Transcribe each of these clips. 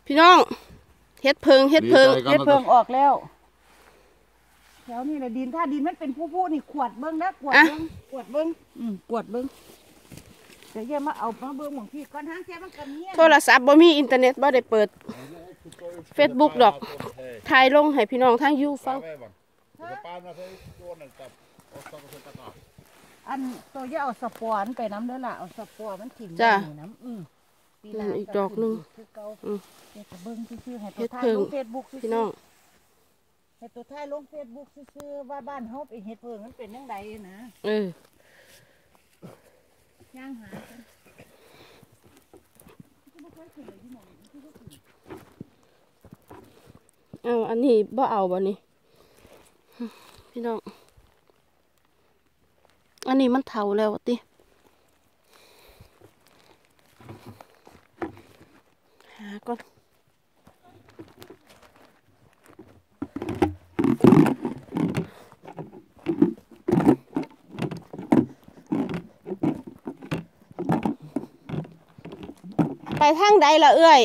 พี่น้องเฮ็ดเพิงออกแล้วแถวนี้แหละดินถ้าดินมันเป็นผู้นี่ขวดเบิ้งนะขวดเบิ้งขวดเบิ้งเดี๋ยวเยี่ยมาเอามาเบิ้งของพี่ก่อนทางแค่มันกันเนี้ยโทรศัพท์บ่มีอินเทอร์เน็ตบ่ได้เปิด Facebook ดอกถ่ายลงให้พี่น้องทางยูฟังอันตัวย่าเอาสปอนไปน้ำเด้อล่ะเอาสปอนมันถิ่มน้ำปีหน้าอีกดอกนึงเฮ็ดเบิ้งซื่อๆให้ตัวถ่ายลง Facebook พี่น้องให้ตัวถ่ายลง Facebook ซื่อๆว่าบ้านเฮาไปเฮ็ดเพิ่งมันเป็นจังไดนะย่างหากันเอาอันนี้บ่เอาบ่นี่พี่น้องอันนี้มันเฒ่าแล้วติหาก่อนไปทางใดล่ะเอ้ย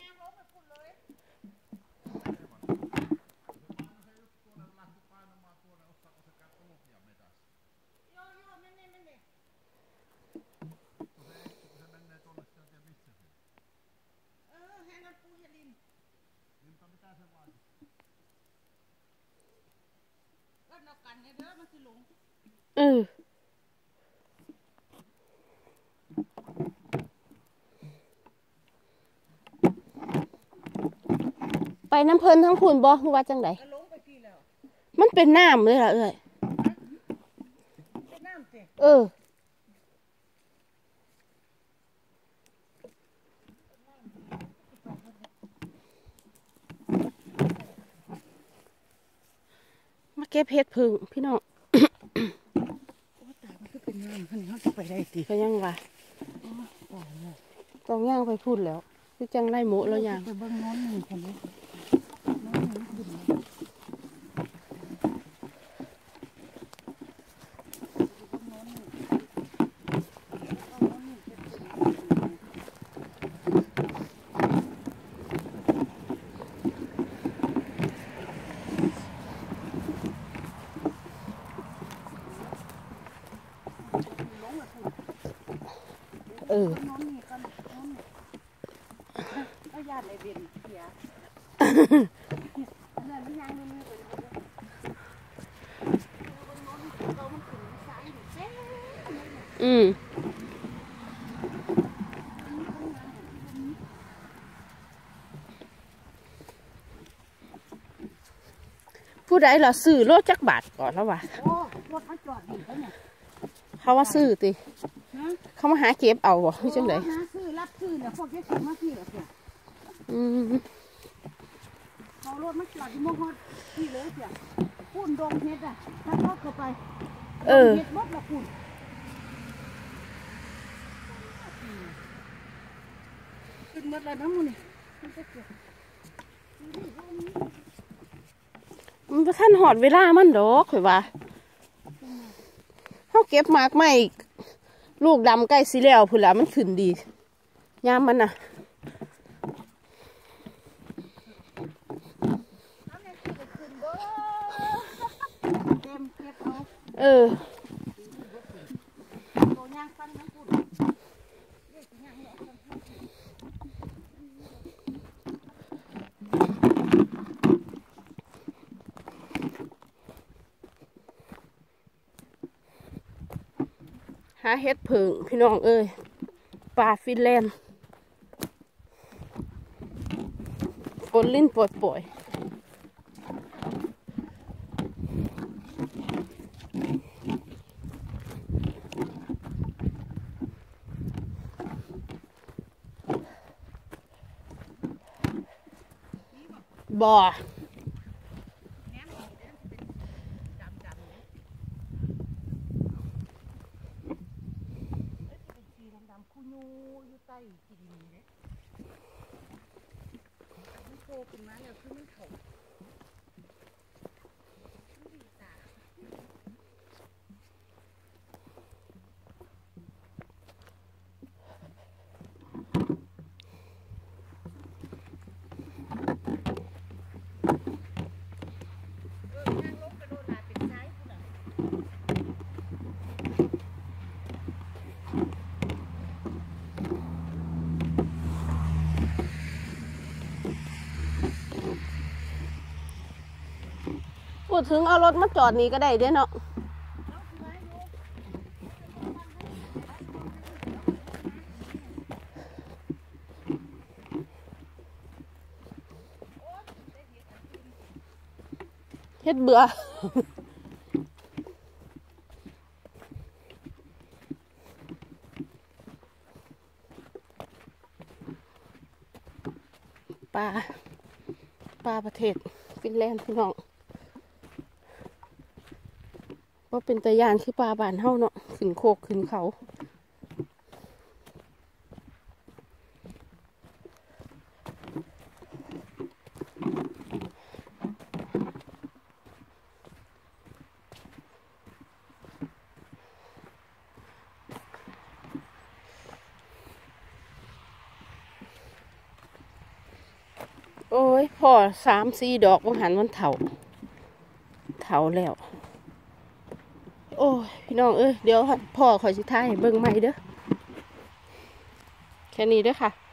ไปน้ำเพลินทั้งคุณบ่ว่าจังไดมันเป็นน้ำเลยล่ะเอ้ยมาเก็บเห็ดพึ่งพี่น้องไปได้ติก็ยังว่าต้องย่างไปพูดแล้วคือจังไล่หมูแล้วย่างไปเบิ่งน้องนี่คนนี้ผู้ใดล่ะซื้อรถจักบาทก่อนแล้ววะรถมาจอดอยู่เนี่ยเขาว่าซื้อติเขามาหาเก็บเอาบ่คือจังได๋ซื้อรับซื้อเนี่ยพวกแกซื้อมาพี่เหรอเนี่ยเขารถมาจอดที่มอฮอดพี่เลยเสียปุ่นดงเฮ็ดอ่ะถ้าเข้าไปเฮ็ดหมดละปุ่นขึ้นหมดแล้วน้ำมูนี่มันจะเกิดมันบ่ทันหอดเวลามันดอกข่อยว่าเฮาเก็บหมากไม้ลูกดำใกล้สิแล้วพุ่นล่ะมันขึ้นดียามมันน่ะหาเฮ็ดผึ่งพี่น้องเอ้ยป่าฟินแลนด์ฝนลิ้นปล่อยบ่คู่ยูอยู่ใต้กินเนี่ยมันโตขึ้นมาแล้วคือมันถกดถึงเอารถมาจอดนี่ก็ได้เด้เนาะเฮ็ดเบื่อปลาประเทศฟินแลนด์พี่น้องว่าเป็นตะยานคือปลาบ้านเฮาเนาะขึ้นโคกขึ้นเขาโอ้ยพ่อ3-4 ดอกบ่หันมันเถาแล้ว โอ้ยพี่น้องเอ้ยเดี๋ยวพ่อขอสิท้ายให้เบิ่งใหม่เด้อแค่นี้เด้อค่ะ